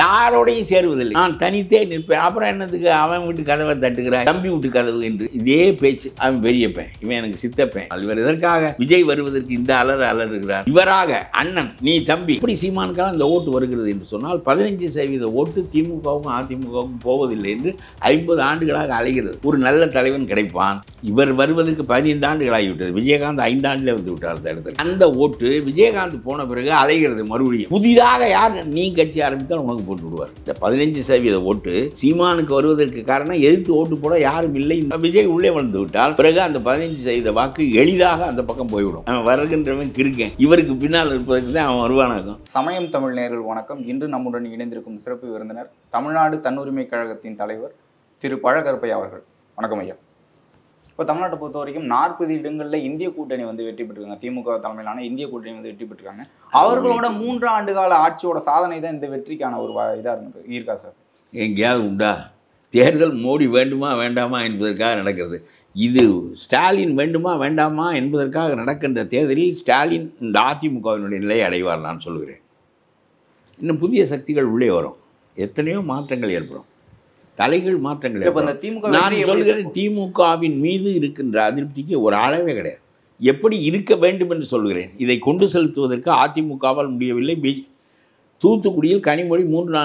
யாரோடையும் சேருவதில்லை. நான் தனித்தே நிற்பேன். அப்புறம் என்னத்துக்கு அவன் வீட்டு கதவை தட்டுகிறான், தம்பி வீட்டு கதவு என்று இதே பேச்சு. அவன் பெரியப்பேன், இவன் எனக்கு சித்தப்பேன். இவர் எதற்காக விஜய் வருவதற்கு இந்த அலறுகிறார்? இவராக அண்ணன், நீ தம்பி, இப்படி சீமானுக்கான இந்த ஓட்டு வருகிறது என்று சொன்னால் 15% ஓட்டு திமுகவும் அதிமுகவும் போவதில்லை என்று 50 ஆண்டுகளாக அலைகிறது. ஒரு நல்ல தலைவன் கிடைப்பான். இவர் வருவதற்கு 15 ஆண்டுகள் ஆகிவிட்டது. விஜயகாந்த் 5 ஆண்டுல வந்து விட்டார் அந்த இடத்துல. அந்த ஓட்டு விஜயகாந்த் போன பிறகு அலைகிறது. மறுபடியும் புதிதாக யார் நீ கட்சி ஆரம்பித்தால் உனக்கு போட்டு விடுவார். இந்த 15% ஓட்டு சீமானுக்கு வருவதற்கு காரணம் எதிர்த்து ஓட்டு போட யாரும் இல்லை. விஜய் உள்ளே வந்து விட்டால் பிறகு அந்த 15% வாக்கு எளிதாக அந்த பக்கம் போய்விடும். அவன் வருகின்றவன் இருக்கேன், இவருக்கு பின்னால் இருப்பதற்கு தான் அவன் வருவானாகும். சமயம் தமிழ் நேயர்கள் வணக்கம். இன்று நம்முடன் இணைந்திருக்கும் சிறப்பு விருந்தினர் தமிழ்நாடு தன்னுரிமை கழகத்தின் தலைவர் திரு பழகருப்பையா அவர்கள். வணக்கம் ஐயா. இப்போ தமிழ்நாட்டை பொறுத்த வரைக்கும் 40 இடங்களில் இந்திய கூட்டணி வந்து வெற்றி பெற்றிருக்காங்க. திமுக தலைமையிலான இந்திய கூட்டணி வந்து வெற்றி பெற்றிருக்காங்க. அவர்களோட 3 ஆண்டு கால ஆட்சியோட சாதனை தான் இந்த வெற்றிக்கான ஒரு இதாக இருக்கா சார்? எங்கேயாவது உண்டா? தேர்தல் மோடி வேண்டுமா வேண்டாமா என்பதற்காக நடக்கிறது. இது ஸ்டாலின் வேண்டுமா வேண்டாமா என்பதற்காக நடக்கின்ற தேர்தலில் ஸ்டாலின் இந்த அதிமுகவினுடைய நிலையை அடைவார் நான் சொல்கிறேன். இன்னும் புதிய சக்திகள் உள்ளே வரும், எத்தனையோ மாற்றங்கள் ஏற்படும், தலைகள் மாற்றங்கள். நான் சொல்கிறேன், திமுகவின் மீது இருக்கின்ற அதிருப்திக்கு ஒரு அளவே கிடையாது. எப்படி இருக்க வேண்டும் என்று சொல்கிறேன். இதை கொண்டு செலுத்துவதற்கு அதிமுகவால் முடியவில்லை. தூத்துக்குடியில் கனிமொழி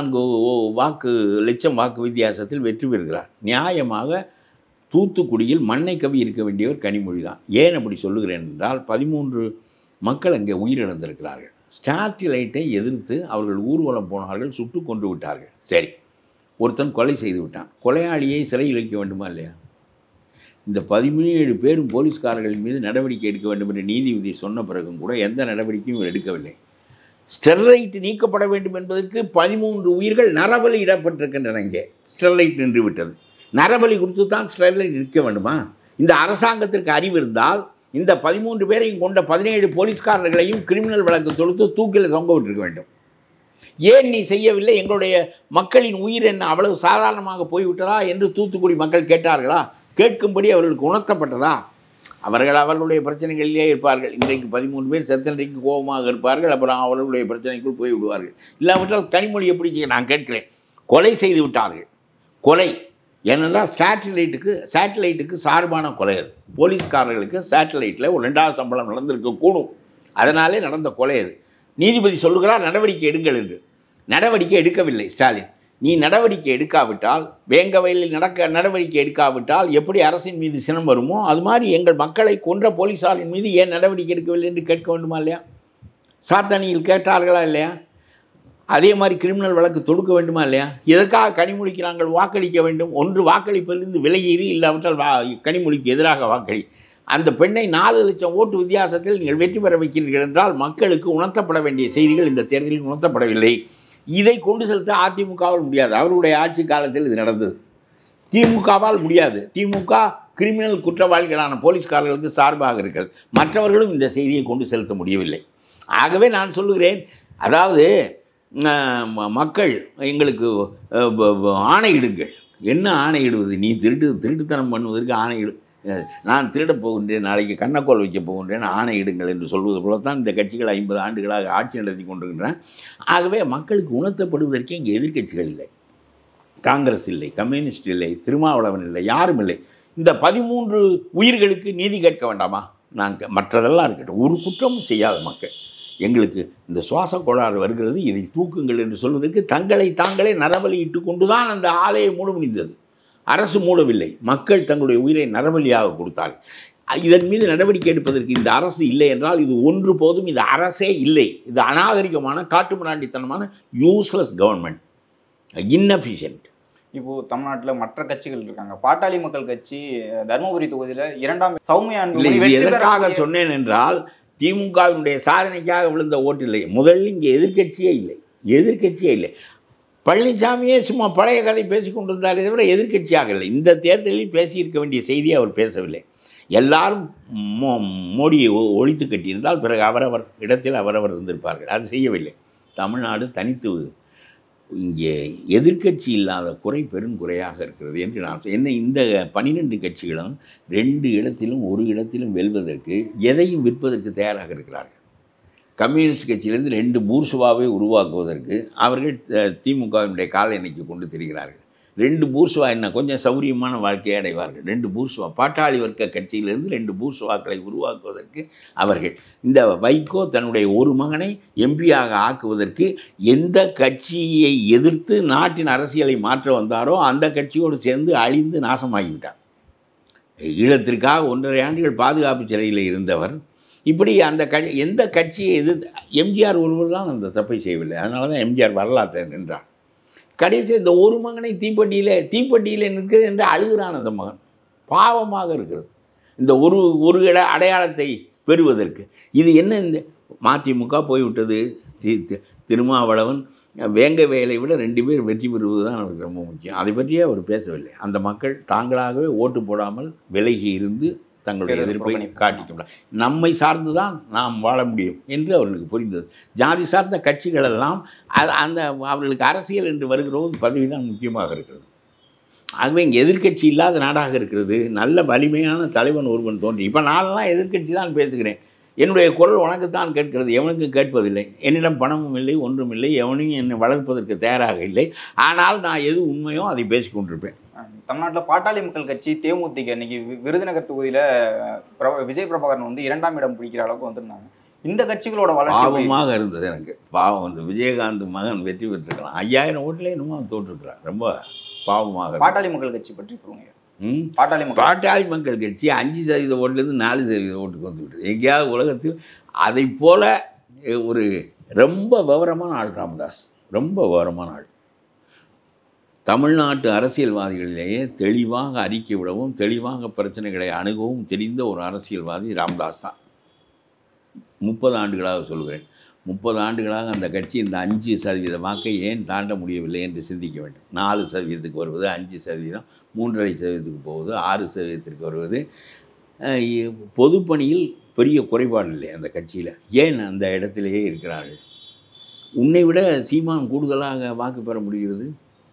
3-4 லட்சம் வாக்கு வித்தியாசத்தில் வெற்றி பெறுகிறார். நியாயமாக தூத்துக்குடியில் மண்ணை கவி இருக்க வேண்டியவர் கனிமொழி தான். ஏன் அப்படி சொல்லுகிறேன் என்றால் 13 மக்கள் அங்கே உயிரிழந்திருக்கிறார்கள். ஸ்டார்டிலைட்டை எதிர்த்து அவர்கள் ஊர்வலம் போனார்கள், சுட்டு கொன்று விட்டார்கள். சரி, ஒருத்தன் கொலை செய்து விட்டான். கொலையாளியை சிறையில் வைக்க வேண்டுமா இல்லையா? இந்த 17 பேரும் போலீஸ்காரர்கள் மீது நடவடிக்கை எடுக்க வேண்டும் என்று நீதிபதி சொன்ன பிறகும் கூட எந்த நடவடிக்கையும் இவர் எடுக்கவில்லை. ஸ்டெர்லைட் நீக்கப்பட வேண்டும் என்பதற்கு 13 உயிர்கள் நரபலி இடப்பட்டிருக்கின்றன. இங்கே ஸ்டெர்லைட் நின்று விட்டது. நரபலி கொடுத்து தான் ஸ்டெர்லைட் நிற்க வேண்டுமா? இந்த அரசாங்கத்திற்கு அறிவு இருந்தால் இந்த 13 பேரையும் கொண்ட 17 போலீஸ்காரர்களையும் கிரிமினல் வழக்கு தொடுத்து தூக்கில் தொங்க விட்டிருக்க வேண்டும். ஏன் நீ செய்யவில்லை? எங்களுடைய மக்களின் உயிர் என்ன அவ்வளவு சாதாரணமாக போய்விட்டதா என்று தூத்துக்குடி மக்கள் கேட்டார்களா? கேட்கும்படி அவர்களுக்கு உணர்த்தப்பட்டதா? அவர்கள் அவர்களுடைய பிரச்சனைகளிலே இருப்பார்கள். இன்றைக்கு 13 பேர் செத்தன்றைக்கு கோபமாக இருப்பார்கள். அப்புறம் அவர்களுடைய பிரச்சனைக்குள் போய் விடுவார்கள். இல்லாவிட்டால் கனிமொழி எப்படி நான் கேட்கிறேன். கொலை செய்து விட்டார்கள். கொலை ஏனென்றால் சேட்டலைட்டுக்கு சார்பான கொலை. அது போலீஸ்காரர்களுக்கு சேட்டலைட்டில் ஒரு 2வது சம்பளம் நடந்திருக்கக்கூடும். அதனாலே நடந்த கொலை அது. நீதிபதி சொல்லுகிறார் நடவடிக்கை எடுங்கள் என்று. நடவடிக்கை எடுக்கவில்லை ஸ்டாலின். நீ நடவடிக்கை எடுக்காவிட்டால், வேங்க வயலில் நடவடிக்கை எடுக்காவிட்டால் எப்படி அரசின் மீது சினம் வருமோ அது மாதிரி எங்கள் மக்களை கொன்ற போலீஸாரின் மீது ஏன் நடவடிக்கை எடுக்கவில்லை என்று கேட்க வேண்டுமா இல்லையா? சாத்தணியில் கேட்டார்களா இல்லையா? அதே மாதிரி கிரிமினல் வழக்கு தொடுக்க வேண்டுமா இல்லையா? எதற்காக கனிமொழிக்கு நாங்கள் வாக்களிக்க வேண்டும்? ஒன்று வாக்களிப்பதிலிருந்து விலகீறி, இல்லாவிட்டால் கனிமொழிக்கு எதிராக வாக்களி. அந்த பெண்ணை 4 லட்சம் ஓட்டு வித்தியாசத்தில் நீங்கள் வெற்றி பெற வைக்கிறீர்கள் என்றால் மக்களுக்கு உணர்த்தப்பட வேண்டிய செய்திகள் இந்த தேர்தலில் உணர்த்தப்படவில்லை. இதை கொண்டு செலுத்த அதிமுகவால் முடியாது. அவருடைய ஆட்சி காலத்தில் இது நடந்தது. திமுகவால் முடியாது. திமுக கிரிமினல் குற்றவாளிகளான போலீஸ்காரர்களுக்கு சார்பாக இருக்கிறது. மற்றவர்களும் இந்த செய்தியை கொண்டு செலுத்த முடியவில்லை. ஆகவே நான் சொல்லுகிறேன், அதாவது மக்கள் எங்களுக்கு ஆணையிடுங்கள். என்ன ஆணையிடுவது? நீ திருட்டுத்தனம் பண்ணுவதற்கு ஆணையிடு. நான் திருடப் போகின்றேன், நாளைக்கு கண்ணக்கோல் வைக்க போகின்றேன், ஆணையிடுங்கள் என்று சொல்வது போலத்தான் இந்த கட்சிகள் 50 ஆண்டுகளாக ஆட்சி நடத்தி கொண்டிருக்கின்றன. ஆகவே மக்களுக்கு உணர்த்தப்படுவதற்கே இங்கே எதிர்க்கட்சிகள் இல்லை. காங்கிரஸ் இல்லை, கம்யூனிஸ்ட் இல்லை, திருமாவளவன் இல்லை, யாரும் இல்லை. இந்த 13 உயிர்களுக்கு நீதி கேட்க வேண்டாமா? மற்றதெல்லாம் இருக்கட்டும், ஒரு குற்றமும் செய்யாத மக்கள். எங்களுக்கு இந்த சுவாச கோளாறு வருகிறது, இதை தூக்குங்கள் என்று சொல்வதற்கு தங்களை தாங்களே நரபலியிட்டு கொண்டு தான் அந்த ஆலையை மூட முடிந்தது. அரசு மூடவில்லை. மக்கள் தங்களுடைய உயிரை நரபலியாக கொடுத்தார்கள். இதன் மீது நடவடிக்கை எடுப்பதற்கு இந்த அரசு இல்லை என்றால் இது ஒன்று போதும். இது அரசே இல்லை. இது அநாகரிகமான, காட்டுமிராண்டித்தனமான யூஸ்லெஸ் கவர்மெண்ட், இன்எஃபிஷியன்ட். இப்போது தமிழ்நாட்டில் மற்ற கட்சிகள் இருக்காங்க. பாட்டாளி மக்கள் கட்சி தருமபுரி தொகுதியில் 2ஆம் சௌமியா எதற்காக சொன்னேன் என்றால் திமுகவினுடைய சாதனைக்காக விழுந்த ஓட்டு இல்லை. முதலில் இங்கே எதிர்க்கட்சியே இல்லை. பழனிசாமியே சும்மா பழைய கதை பேசி கொண்டிருந்தாரே தவிர எதிர்க்கட்சியாக இல்லை. இந்த தேர்தலில் பேசியிருக்க வேண்டிய செய்தியை அவர் பேசவில்லை. எல்லாரும் மோடியை ஒழித்து கட்டியிருந்தால் பிறகு அவரவர் இடத்தில் அவரவர் இருந்திருப்பார்கள். அது செய்யவில்லை. தமிழ்நாடு தனித்து இங்கே எதிர்க்கட்சி இல்லாத குறை பெருங்குறையாக இருக்கிறது என்று நான் என்ன இந்த 12 கட்சிகளும் 2 இடத்திலும் 1 இடத்திலும் வெல்வதற்கு எதையும் விற்பதற்கு தயாராக இருக்கிறார்கள். கம்யூனிஸ்ட் கட்சியிலேருந்து 2 பூர்சுவாவை உருவாக்குவதற்கு அவர்கள் திமுகவினுடைய கால எண்ணிக்கை கொண்டு திரிகிறார்கள். 2 பூர்சுவா என்ன கொஞ்சம் சௌரியமான வாழ்க்கையை அடைவார்கள். 2 பூர்சுவா பாட்டாளி வர்க்க கட்சியிலிருந்து 2 பூர்சுவாக்களை உருவாக்குவதற்கு அவர்கள் இந்த வைகோ தன்னுடைய ஒரு மகனை எம்பியாக ஆக்குவதற்கு எந்த கட்சியை எதிர்த்து நாட்டின் அரசியலை மாற்ற வந்தாரோ அந்த கட்சியோடு சேர்ந்து அழிந்து நாசமாகிவிட்டார். ஈழத்திற்காக 1.5 ஆண்டுகள் பாதுகாப்பு சிறையில் இருந்தவர் இப்படி அந்த எந்த கட்சியை எதிர்த்து எம்ஜிஆர் ஒருவர் தான் அந்த தப்பை செய்யவில்லை. அதனால தான் எம்ஜிஆர் வரலாற்றை நின்றார். கடைசி இந்த ஒரு மகனை தீப்பெட்டியில் நிற்கிறது என்று அழுகிறான் அந்த மகன். பாவமாக இருக்கிறது இந்த ஒரு அடையாளத்தை பெறுவதற்கு. இது என்ன இந்த மதிமுக போய்விட்டது. திருமாவளவன் வேங்கவேலை விட 2 பேர் வெற்றி பெறுவது தான் அவருக்கு ரொம்ப முக்கியம். அதை பற்றியே அவர் பேசவில்லை. அந்த மக்கள் தாங்களாகவே ஓட்டு போடாமல் விலகி இருந்து தங்களுடைய எதிர்ப்பை காட்டிக்கொண்டார். நம்மை சார்ந்து தான் நாம் வாழ முடியும் என்று அவர்களுக்கு புரிந்தது. ஜாதி சார்ந்த கட்சிகள் எல்லாம் அந்த அவர்களுக்கு அரசியல் என்று வருகிறோம் பதவி தான் முக்கியமாக இருக்கிறது. ஆகவே இங்கே எதிர்க்கட்சி இல்லாத நாடாக இருக்கிறது. நல்ல வலிமையான தலைவன் ஒருவன் தோன்றி இப்போ நான்லாம் எதிர்க்கட்சி தான் பேசுகிறேன். என்னுடைய குரல் உனக்குத்தான் கேட்கிறது, எவனுக்கு கேட்பதில்லை. என்னிடம் பணமும் இல்லை, ஒன்றும் இல்லை, எவனையும் என்னை வளர்ப்பதற்கு தயாராக இல்லை. ஆனால் நான் எது உண்மையோ அதை பேசிக்கொண்டிருப்பேன். தமிழ்நாட்டில் பாட்டாளி மக்கள் கட்சி தேமுதிக இன்னைக்கு விருதுநகர் தொகுதியில் விஜய் பிரபாகரன் வந்து 2ஆம் இடம் பிடிக்கிற அளவுக்கு வந்திருந்தாங்க. இந்த கட்சிகளோட வளர்ச்சி பாவமாக இருந்தது எனக்கு. பாவம் வந்து விஜயகாந்த் மகன் வெற்றி பெற்றிருக்கலாம். 5000 ஓட்டில் இன்னும் தோற்றுருக்கிறார். ரொம்ப பாவமாக. பாட்டாளி மக்கள் கட்சி பற்றி சொல்லுங்க. பாட்டாளி மக்கள் கட்சி 5% ஓட்டுலேருந்து 4% ஓட்டுக்கு வந்துவிட்டது. எங்கேயாவது உலகத்தில் அதை போல ஒரு ரொம்ப விவரமான ஆள் ராமதாஸ். ரொம்ப விவரமான ஆள். தமிழ்நாட்டு அரசியல்வாதிகளிலேயே தெளிவாக அறிக்கை விடவும் தெளிவாக பிரச்சனைகளை அணுகவும் தெரிந்த ஒரு அரசியல்வாதி ராமதாஸ் தான். 30 ஆண்டுகளாக சொல்கிறேன். 30 ஆண்டுகளாக அந்த கட்சி இந்த 5% வாக்கை ஏன் தாண்ட முடியவில்லை என்று சிந்திக்க வேண்டும். 4% வருவது, 5%, 3.5% போவது, 6% வருவது. பொதுப்பணியில் பெரிய குறைபாடு இல்லை அந்த கட்சியில். ஏன் அந்த இடத்திலேயே இருக்கிறார்கள்? உன்னை விட சீமான் கூடுதலாக வாக்கு பெற முடிகிறது.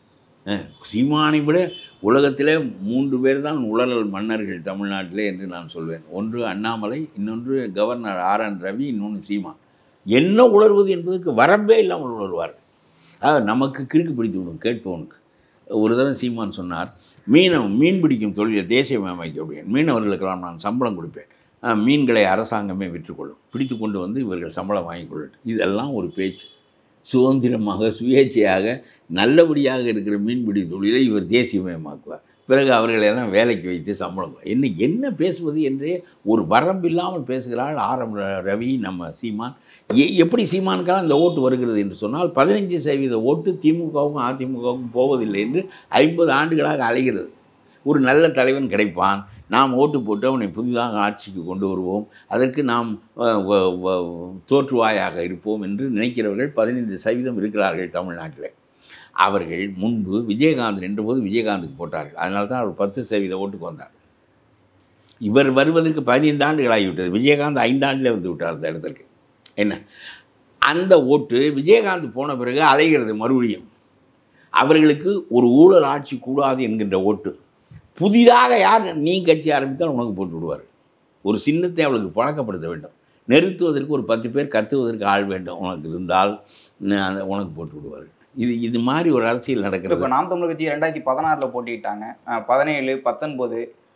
சீமானை விட உலகத்திலே 3 பேர் தான் உளறல் மன்னர்கள் தமிழ்நாட்டிலே என்று நான் சொல்வேன். ஒன்று அண்ணாமலை, இன்னொன்று கவர்னர் RN ரவி, இன்னொன்று சீமான். என்ன உணர்வது என்பதற்கு வரம்பே இல்லாமல் உணர்வார். நமக்கு கிறுக்கு பிடித்து விடும் கேட்பவனுக்கு. ஒரு தடவை சீமான் சொன்னார், மீன் பிடிக்கும் தொழிலை தேசியமயமாக்க முடியும், மீனவர்களுக்கெல்லாம் நான் சம்பளம் கொடுப்பேன், மீன்களை அரசாங்கமே விற்றுக்கொள்ளும், பிடித்து கொண்டு வந்து இவர்கள் சம்பளம் வாங்கிக்கொள்ளட்டும். இதெல்லாம் ஒரு பேச்சு. சுதந்திரமாக சுயேட்சையாக நல்லபடியாக இருக்கிற மீன்பிடி தொழிலை இவர் தேசியமயமாக்குவார். பிறகு அவர்களெல்லாம் வேலைக்கு வைத்து சம்பளம் என்ன பேசுவது என்றே ஒரு வரம்பில்லாமல் பேசுகிறாள் RM ரவி. நம்ம சீமான் எப்படி சீமானுக்கெல்லாம் இந்த ஓட்டு வருகிறது என்று சொன்னால் 15% ஓட்டு திமுகவும் அதிமுகவும் போவதில்லை என்று 50 ஆண்டுகளாக அலைகிறது. ஒரு நல்ல தலைவன் கிடைப்பான், நாம் ஓட்டு போட்டு அவனை புதிதாக ஆட்சிக்கு கொண்டு வருவோம், அதற்கு நாம் தோற்றுவாயாக இருப்போம் என்று நினைக்கிறவர்கள் 15% இருக்கிறார்கள் தமிழ்நாட்டில். அவர்கள் முன்பு விஜயகாந்த் நின்றபோது விஜயகாந்துக்கு போட்டார்கள். அதனால தான் அவர் 10% ஓட்டுக்கு வந்தார். இவர் வருவதற்கு 15 ஆண்டுகள் ஆகிவிட்டது. விஜயகாந்த் 5 ஆண்டிலே வந்து விட்டார் அந்த இடத்திற்கு. என்ன அந்த ஓட்டு விஜயகாந்த் போன பிறகு அலைகிறது மறுபடியும். அவர்களுக்கு ஒரு ஊழல் ஆட்சி கூடாது என்கின்ற ஓட்டு. புதிதாக யார் நீ கட்சி ஆரம்பித்தால் உனக்கு போட்டு விடுவார். ஒரு சின்னத்தை அவளுக்கு பழக்கப்படுத்த வேண்டும். நிறுத்துவதற்கு ஒரு 10 பேர் கத்துவதற்கு ஆள் வேண்டும் உனக்கு இருந்தால் உனக்கு போட்டு விடுவார். இது மாதிரி ஒரு அரசியல் நடக்கிறது. இப்போ நாம் தமிழர் கட்சி 2016 போட்டிட்டாங்க, 17, 19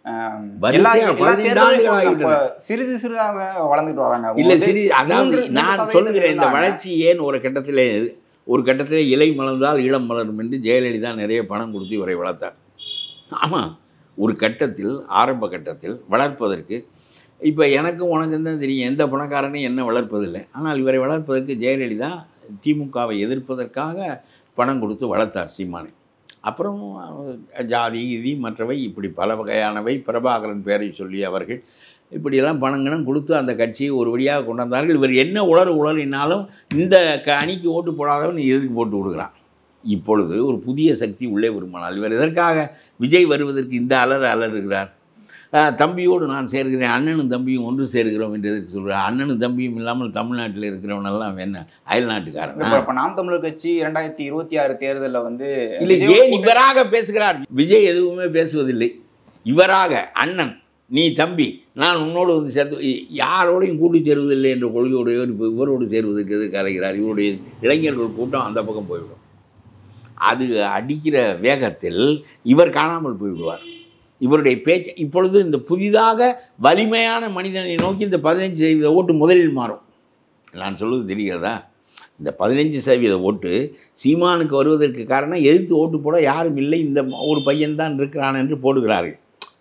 சிறிது சிறிதாக வளர்ந்துட்டு வராங்க. இல்லை அதாவது நான் சொல்கிறேன், இந்த வளர்ச்சி ஏன் ஒரு கட்டத்தில் இலை மலர்ந்தால் ஈழம் மலரும் என்று ஜெயலலிதா நிறைய பணம் கொடுத்து இவரை வளர்த்தார். ஆமாம், ஒரு கட்டத்தில் ஆரம்ப கட்டத்தில் வளர்ப்பதற்கு இப்போ எனக்கும் உனக்கு தான் தெரியும், எந்த பணக்காரனையும் என்ன வளர்ப்பதில்லை. ஆனால் இவரை வளர்ப்பதற்கு ஜெயலலிதா திமுகவை எதிர்ப்பதற்காக பணம் கொடுத்து வளர்த்தார் சீமானை. அப்புறம் ஜாதி இது மற்றவை இப்படி பல வகையானவை, பிரபாகரன் பேரை சொல்லி அவர்கள் இப்படியெல்லாம் பணங்கணும் கொடுத்து அந்த கட்சியை ஒரு வழியாக கொண்டு வந்தார்கள். இவர் என்ன உளறினாலும் இந்த அணிக்கு ஓட்டு போடாதவன் எதுக்கு போட்டு விடுகிறான். இப்பொழுது ஒரு புதிய சக்தி உள்ளே வருமானால் இவர் எதற்காக விஜய் வருவதற்கு இந்த அலறுகிறார். தம்பியோடு நான் சேர்கிறேன், அண்ணனும் தம்பியும் ஒன்று சேர்கிறோம் என்று எதற்கு சொல்கிறார். அண்ணனும் தம்பியும் இல்லாமல் தமிழ்நாட்டில் இருக்கிறவனெல்லாம் என்ன அயல் நாட்டுக்காரன். இப்போ நாம் தமிழர் கட்சி 2026 தேர்தலில் வந்து இல்லை, ஏன் இவராக பேசுகிறார்? விஜய் எதுவுமே பேசுவதில்லை. இவராக அண்ணன் நீ தம்பி, நான் உன்னோடு வந்து சேர்த்து யாரோடையும் கூட்டி சேருவதில்லை என்ற கொள்கையுடையவர் இப்போ இவரோடு சேருவதற்கு எதுக்கு அலைகிறார்? இவருடைய இளைஞர்கள் கூட்டம் அந்த பக்கம் போய்விடும். அது அடிக்கிற வேகத்தில் இவர் காணாமல் போய்விடுவார். இவருடைய பேச்சு இப்பொழுது இந்த புதிதாக வலிமையான மனிதனை நோக்கி இந்த 15% ஓட்டு முதலில் மாறும். நான் சொல்வது தெரிகிறதா? இந்த 15% ஓட்டு சீமானுக்கு வருவதற்கு காரணம் எதிர்த்து ஓட்டு போட யாரும் இல்லை, இந்த ஒரு பையன்தான் இருக்கிறான் என்று போடுகிறார்கள்.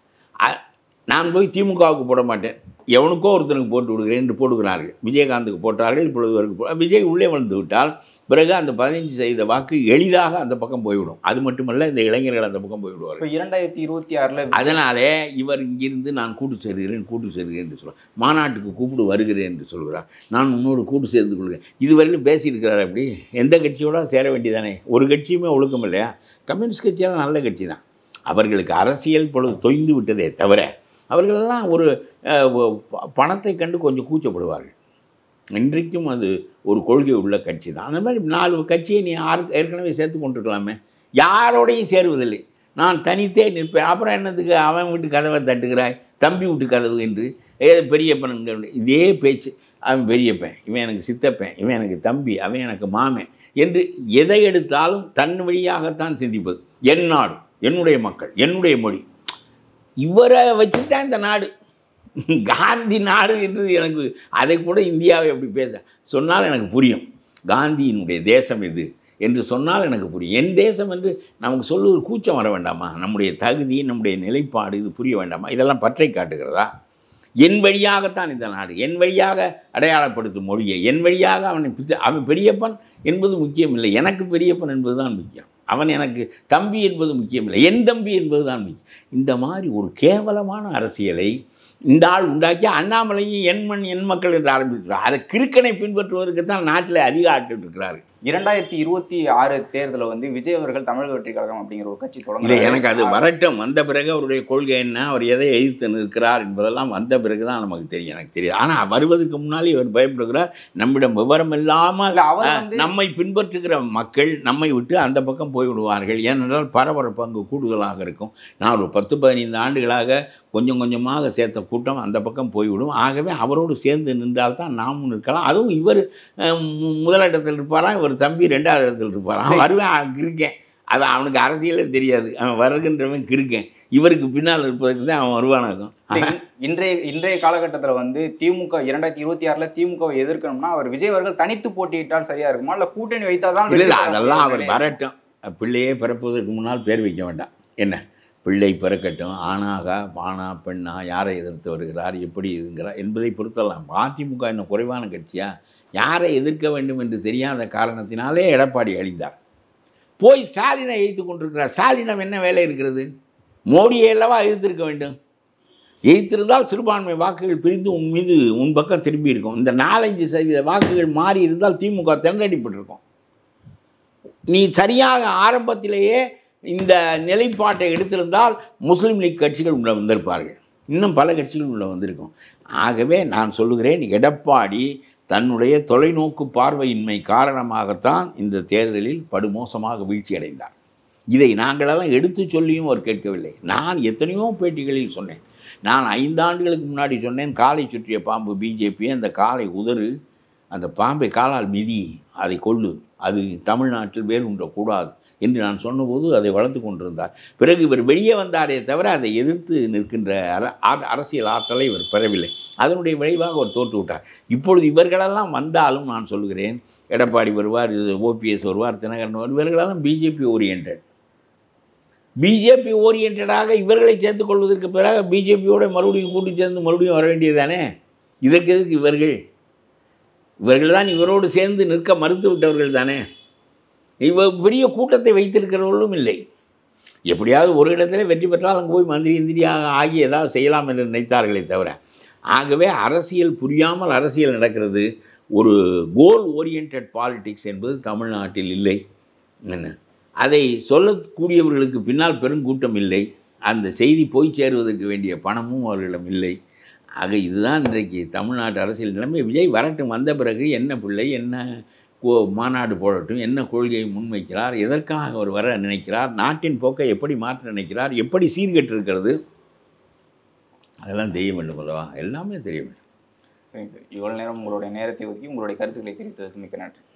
நான் போய் திமுகவுக்கு போட மாட்டேன், எவனுக்கோ ஒருத்தனுக்கு போட்டு விடுகிறேன் என்று போடுகிறார்கள். விஜயகாந்துக்கு போட்டார்கள், இப்பொழுது வரைக்கும் விஜய் உள்ளே வந்து விட்டால் பிறகு அந்த 15% வாக்கு எளிதாக அந்த பக்கம் போய்விடும். அது மட்டுமல்ல, இந்த இளைஞர்கள் அந்த பக்கம் போய்விடுவார்கள். இப்போ 2026 அதனாலே இவர் இங்கிருந்து நான் கூட்டு சேர்கிறேன் என்று சொல்கிறார். மாநாட்டுக்கு கூப்பிடு வருகிறேன் என்று சொல்கிறார். நான் உன்னோடு கூட்டு சேர்ந்து கொள்கிறேன். இதுவரையிலும் பேசியிருக்கிறார். அப்படி எந்த கட்சியோட சேர வேண்டியதானே? ஒரு கட்சியுமே ஒழுக்கம் இல்லையா? கம்யூனிஸ்ட் கட்சியெல்லாம் நல்ல கட்சி தான். அவர்களுக்கு அரசியல் பொழுது தொய்ந்து விட்டதே தவிர அவர்களெல்லாம் ஒரு பணத்தை கண்டு கொஞ்சம் கூச்சப்படுவார்கள். இன்றைக்கும் அது ஒரு கொள்கை உள்ள கட்சி தான். அந்த மாதிரி 4 கட்சியை நீ ஏற்கனவே சேர்த்து கொண்டிருக்கலாமே. யாரோடையும் சேருவதில்லை, நான் தனித்தே நிற்பேன். அப்புறம் என்னத்துக்கு அவன் வீட்டு கதவை தட்டுகிறாய், தம்பி வீட்டு கதவு என்று பெரியப்பன் இதே பேச்சு. அவன் பெரியப்பன், இவன் எனக்கு சித்தப்பன், இவன் எனக்கு தம்பி, அவன் எனக்கு மாமன் என்று எதை எடுத்தாலும் தன் வழியாகத்தான் சிந்திப்பது. என் நாடு, என்னுடைய மக்கள், என்னுடைய மொழி, இவரை வச்சுதான் இந்த நாடு காந்தி நாடு என்று எனக்கு அதை கூட இந்தியாவை எப்படி பேச சொன்னால் எனக்கு புரியும். காந்தியினுடைய தேசம் இது என்று சொன்னால் எனக்கு புரியும். என் தேசம் என்று நமக்கு சொல்லுவது கூச்சம் வர வேண்டாமா? நம்முடைய தகுதி, நம்முடைய நிலைப்பாடு இது புரிய வேண்டாமா? இதெல்லாம் பற்றை காட்டுகிறதா? என் வழியாகத்தான் இந்த நாடு, என் வழியாக அடையாளப்படுத்தும் மொழியை, என் வழியாக அவன் பெரியப்பன் என்பது முக்கியமில்லை, எனக்கு பெரியப்பன் என்பது தான் முக்கியம். அவன் எனக்கு தம்பி என்பது முக்கியமில்லை, என் தம்பி என்பது தான் முக்கியம். இந்த மாதிரி ஒரு கேவலமான அரசியலை இந்த ஆள் உண்டாக்கி அண்ணாமலையும் என் மண் என் மக்கள் என்று ஆரம்பிக்கிறார். அதை கிறுக்கனை பின்பற்றுவதற்கு தான் நாட்டில் அதிக ஆட்கள் இருக்கிறார்கள். 2026 தேர்தலில் வந்து விஜய் அவர்கள் தமிழக வெற்றி கழகம் அப்படிங்கிற ஒரு கட்சி தொடங்க. இல்லை, எனக்கு அது வரட்டும். வந்த பிறகு அவருடைய கொள்கை என்ன, அவர் எதை எதிர்த்து நிற்கிறார் என்பதெல்லாம் வந்த பிறகு தான் நமக்கு தெரியும். எனக்கு தெரியும். ஆனால் வருவதற்கு முன்னாலே இவர் பயப்படுகிறார். நம்மிடம் விவரம் இல்லாமல் நம்மை பின்பற்றுகிற மக்கள் நம்மை விட்டு அந்த பக்கம் போய்விடுவார்கள். ஏனென்றால் பரபரப்பு அங்கு கூடுதலாக இருக்கும். நான் ஒரு 10-15 ஆண்டுகளாக கொஞ்சம் கொஞ்சமாக சேர்த்த கூட்டம் அந்த பக்கம் போய்விடும். ஆகவே அவரோடு சேர்ந்து நின்றால்தான் நாமும் நிற்கலாம். அதுவும் இவர் முதலிடத்தில் இருப்பாராம், இவர் தம்பி 2வது இடத்தில் இருப்பாராம். வருவேன் கிருக்கேன், அது அவனுக்கு அரசியலே தெரியாது. அவன் வருகின்றவன் கிருக்கேன், இவருக்கு பின்னால் இருப்பதற்கு தான் அவன் வருவானாகும். இன்றைய காலகட்டத்தில் வந்து திமுக 2026 திமுகவை எதிர்க்கணும்னா அவர் விஜய் அவர்கள் தனித்து போட்டியிட்டால் சரியா இருக்குமா, இல்லை கூட்டணி வைத்தாதான்? இல்லை, அதெல்லாம் அவர் வரட்டும். பிள்ளையே பிறப்பதற்கு முன்னால் பேர் வைக்க வேண்டாம். என்ன பிள்ளை பிறக்கட்டும், ஆணாக ஆணா பெண்ணா, யாரை எதிர்த்து வருகிறார், எப்படி இருக்கிறார் என்பதை பொறுத்தலாம். அதிமுக இன்னும் குறைவான கட்சியா? யாரை எதிர்க்க வேண்டும் என்று தெரியாத காரணத்தினாலே எடப்பாடி அழிந்தார். போய் ஸ்டாலினை எதிர்த்து கொண்டிருக்கிறார். ஸ்டாலினம் என்ன வேலை இருக்கிறது? மோடியை அல்லவா எதிர்த்திருக்க வேண்டும். எதிர்த்திருந்தால் சிறுபான்மை வாக்குகள் பிரிந்து உன் பக்கம் திரும்பி இருக்கும். இந்த 4-5% வாக்குகள் மாறி இருந்தால் திமுக திணறடிப்பட்டிருக்கும். நீ சரியாக ஆரம்பத்திலேயே இந்த நிலைப்பாட்டை எடுத்திருந்தால் முஸ்லீம் லீக் கட்சிகள் உள்ள வந்திருப்பார்கள், இன்னும் பல கட்சிகள் உள்ள வந்திருக்கும். ஆகவே நான் சொல்லுகிறேன், எடப்பாடி தன்னுடைய தொலைநோக்கு பார்வையின்மை காரணமாகத்தான் இந்த தேர்தலில் படுமோசமாக வீழ்ச்சி அடைந்தார். இதை நாங்களெல்லாம் எடுத்து சொல்லியும் அவர் கேட்கவில்லை. நான் எத்தனையோ பேட்டிகளில் சொன்னேன். நான் 5 ஆண்டுகளுக்கு முன்னாடி சொன்னேன், காலை சுற்றிய பாம்பு பிஜேபி, அந்த காலை உதறு, அந்த பாம்பை காலால் மிதி, அதை கொள்ளு, அது தமிழ்நாட்டில் வேறுன்றக்கூடாது என்று நான் சொன்னபோது அதை வளர்த்து கொண்டிருந்தார். பிறகு இவர் வெளியே வந்தாரே தவிர அதை எதிர்த்து நிற்கின்ற அரசியல் ஆற்றலை இவர் பெறவில்லை. அதனுடைய விளைவாக அவர் தோற்று விட்டார். இப்பொழுது இவர்களெல்லாம் வந்தாலும் நான் சொல்கிறேன், எடப்பாடி வருவார், ஓபிஎஸ் வருவார், தினகரன் வருவார், இவர்களெல்லாம் பிஜேபி ஓரியன்டாக இவர்களை சேர்த்துக் கொள்வதற்கு பிறகு பிஜேபியோட மறுபடியும் கூட்டி சேர்ந்து மறுபடியும் வர வேண்டியதுதானே? இதற்கு எதுக்கு இவர்கள் தான் இவரோடு சேர்ந்து நிற்க மறுத்து விட்டவர்கள் தானே. பெரிய கூட்டத்தை வைத்திருக்கிறவர்களும் இல்லை. எப்படியாவது ஒரு இடத்துல வெற்றி பெற்றால் அங்கே போய் மந்திரியாக ஆகி ஏதாவது செய்யலாம் என்று நினைத்தார்களே தவிர. ஆகவே அரசியல் புரியாமல் அரசியல் நடக்கிறது. ஒரு கோல் ஓரியன்ட் பாலிடிக்ஸ் என்பது தமிழ்நாட்டில் இல்லை. என்ன, அதை சொல்லக்கூடியவர்களுக்கு பின்னால் பெருங்கூட்டம் இல்லை. அந்த செய்தி போய் சேருவதற்கு வேண்டிய பணமும் அவர்களிடம் இல்லை. ஆக இதுதான் இன்றைக்கு தமிழ்நாட்டு அரசியல் நிலைமை. விஜய் வரட்டும், வந்த பிறகு என்ன பிள்ளை, என்ன மாநாடு போடட்டும், என்ன கொள்கையை முன்வைக்கிறார், எதற்காக அவர் வர நினைக்கிறார், நாட்டின் போக்கை எப்படி மாற்ற நினைக்கிறார், எப்படி சீர்கெட்டிருக்கிறது, அதெல்லாம் தெரிய வேண்டும் அல்லவா, எல்லாமே தெரிய வேண்டும். சரிங்க சார், இவ்வளோ நேரம் உங்களுடைய நேரத்தை ஒதுக்கி உங்களுடைய கருத்துக்களை தெரிவித்ததற்கு மிக்க நன்றி.